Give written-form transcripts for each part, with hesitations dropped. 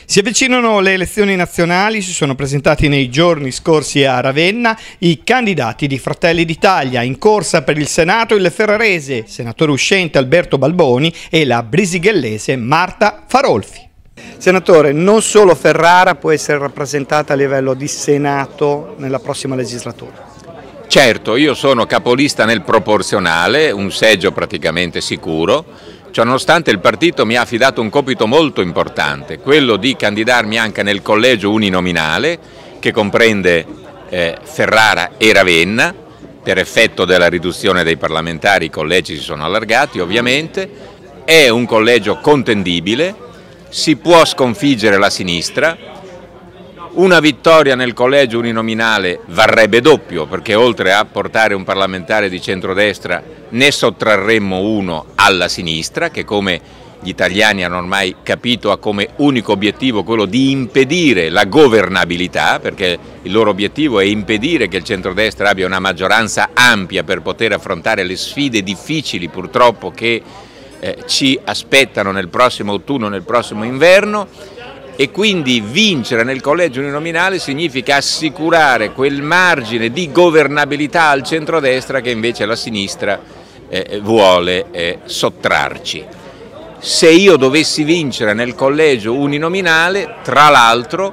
Si avvicinano le elezioni nazionali, si sono presentati nei giorni scorsi a Ravenna i candidati di Fratelli d'Italia. In corsa per il Senato il ferrarese, senatore uscente Alberto Balboni, e la brisighellese Marta Farolfi. Senatore, non solo Ferrara può essere rappresentata a livello di Senato nella prossima legislatura. Certo, io sono capolista nel proporzionale, un seggio praticamente sicuro. Ciononostante il partito mi ha affidato un compito molto importante, quello di candidarmi anche nel collegio uninominale che comprende Ferrara e Ravenna. Per effetto della riduzione dei parlamentari i collegi si sono allargati ovviamente, è un collegio contendibile, si può sconfiggere la sinistra. Una vittoria nel collegio uninominale varrebbe doppio, perché oltre a portare un parlamentare di centrodestra ne sottrarremmo uno alla sinistra, che come gli italiani hanno ormai capito ha come unico obiettivo quello di impedire la governabilità, perché il loro obiettivo è impedire che il centrodestra abbia una maggioranza ampia per poter affrontare le sfide difficili purtroppo che ci aspettano nel prossimo autunno, nel prossimo inverno. E quindi vincere nel collegio uninominale significa assicurare quel margine di governabilità al centrodestra che invece la sinistra vuole sottrarci. Se io dovessi vincere nel collegio uninominale, tra l'altro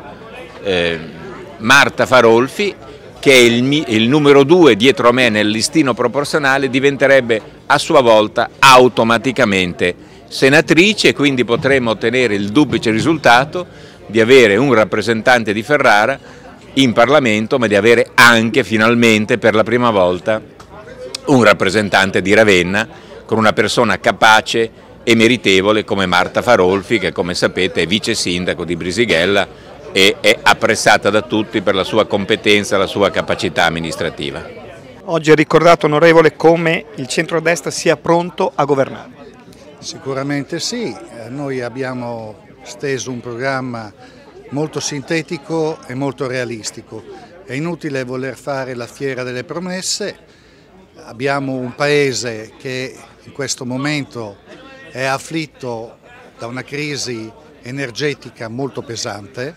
Marta Farolfi, che è il numero 2 dietro me nel listino proporzionale, diventerebbe a sua volta automaticamente senatrice, e quindi potremmo ottenere il duplice risultato di avere un rappresentante di Ferrara in Parlamento, ma di avere anche finalmente per la prima volta un rappresentante di Ravenna, con una persona capace e meritevole come Marta Farolfi, che come sapete è vice sindaco di Brisighella e è apprezzata da tutti per la sua competenza e la sua capacità amministrativa. Oggi è ricordato, onorevole, come il centrodestra sia pronto a governare. Sicuramente sì, noi abbiamo steso un programma molto sintetico e molto realistico. È inutile voler fare la fiera delle promesse, abbiamo un paese che in questo momento è afflitto da una crisi energetica molto pesante,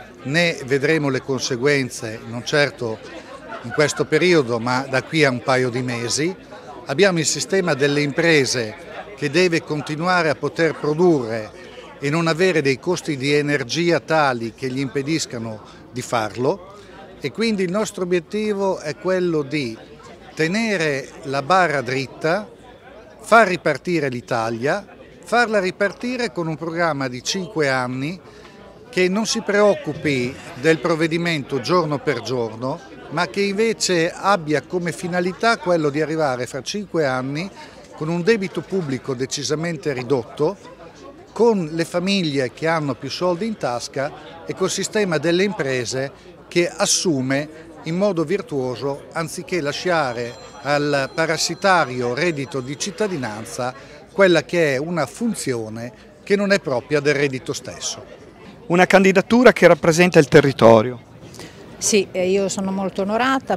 ne vedremo le conseguenze non certo in questo periodo ma da qui a un paio di mesi. Abbiamo il sistema delle imprese che deve continuare a poter produrre e non avere dei costi di energia tali che gli impediscano di farlo, e quindi il nostro obiettivo è quello di tenere la barra dritta, far ripartire l'Italia, farla ripartire con un programma di 5 anni che non si preoccupi del provvedimento giorno per giorno, ma che invece abbia come finalità quello di arrivare fra 5 anni con un debito pubblico decisamente ridotto, con le famiglie che hanno più soldi in tasca e col sistema delle imprese che assume in modo virtuoso, anziché lasciare al parassitario reddito di cittadinanza quella che è una funzione che non è propria del reddito stesso. Una candidatura che rappresenta il territorio. Sì, io sono molto onorata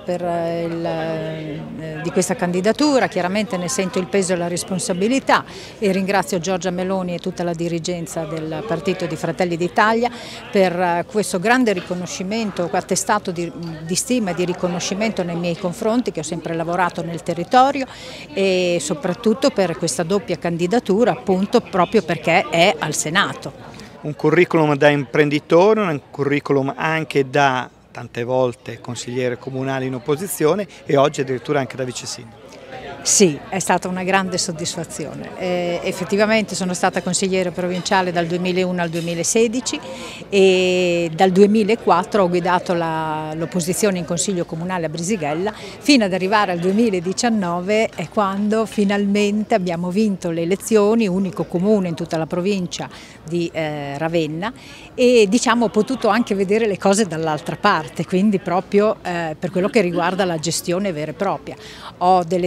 di questa candidatura, chiaramente ne sento il peso e la responsabilità e ringrazio Giorgia Meloni e tutta la dirigenza del partito di Fratelli d'Italia per questo grande riconoscimento, attestato di stima e di riconoscimento nei miei confronti, che ho sempre lavorato nel territorio, e soprattutto per questa doppia candidatura, appunto proprio perché è al Senato. Un curriculum da imprenditore, un curriculum anche da tante volte consigliere comunale in opposizione e oggi addirittura anche da vice sindaco. Sì, è stata una grande soddisfazione. Effettivamente sono stata consigliere provinciale dal 2001 al 2016 e dal 2004 ho guidato l'opposizione in consiglio comunale a Brisighella fino ad arrivare al 2019, è quando finalmente abbiamo vinto le elezioni, unico comune in tutta la provincia di Ravenna, e diciamo ho potuto anche vedere le cose dall'altra parte, quindi proprio per quello che riguarda la gestione vera e propria. Ho delle deleghe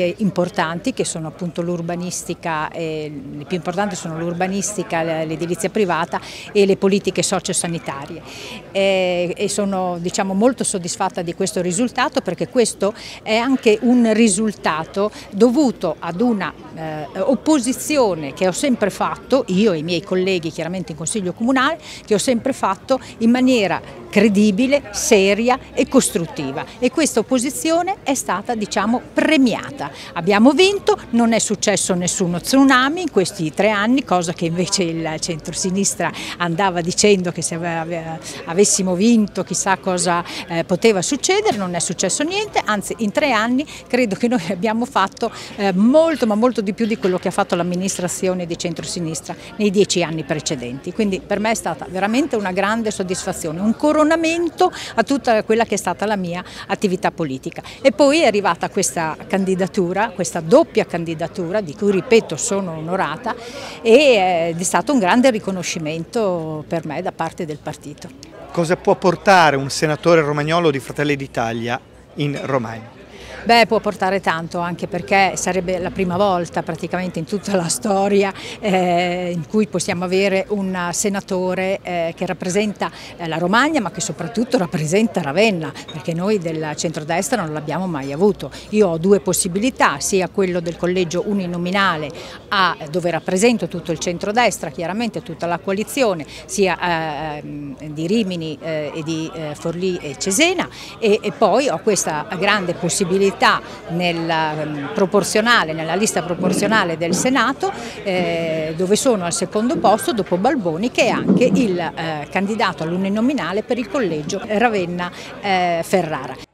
tematiche importanti che sono appunto l'urbanistica, le più importanti sono l'urbanistica, l'edilizia privata e le politiche sociosanitarie. E sono, diciamo, molto soddisfatta di questo risultato, perché questo è anche un risultato dovuto ad una opposizione che ho sempre fatto, io e i miei colleghi chiaramente in Consiglio Comunale, che ho sempre fatto in maniera credibile, seria e costruttiva, e questa opposizione è stata, diciamo, premiata. Abbiamo vinto, non è successo nessuno tsunami in questi 3 anni, cosa che invece il centrosinistra andava dicendo che se avessimo vinto chissà cosa poteva succedere. Non è successo niente, anzi in 3 anni credo che noi abbiamo fatto molto, ma molto di più di quello che ha fatto l'amministrazione di centrosinistra nei 10 anni precedenti. Quindi per me è stata veramente una grande soddisfazione, un coronamento a tutta quella che è stata la mia attività politica. E poi è arrivata questa candidatura, questa doppia candidatura di cui, ripeto, sono onorata, ed è stato un grande riconoscimento per me da parte del partito. Cosa può portare un senatore romagnolo di Fratelli d'Italia in Romagna? Beh, può portare tanto, anche perché sarebbe la prima volta praticamente in tutta la storia in cui possiamo avere un senatore che rappresenta la Romagna, ma che soprattutto rappresenta Ravenna, perché noi del centrodestra non l'abbiamo mai avuto. Io ho 2 possibilità, sia quello del collegio uninominale dove rappresento tutto il centrodestra, chiaramente tutta la coalizione, sia di Rimini e di Forlì e Cesena, e poi ho questa grande possibilità nella lista proporzionale del Senato, dove sono al secondo posto dopo Balboni, che è anche il candidato all'uninominale per il collegio Ravenna-Ferrara.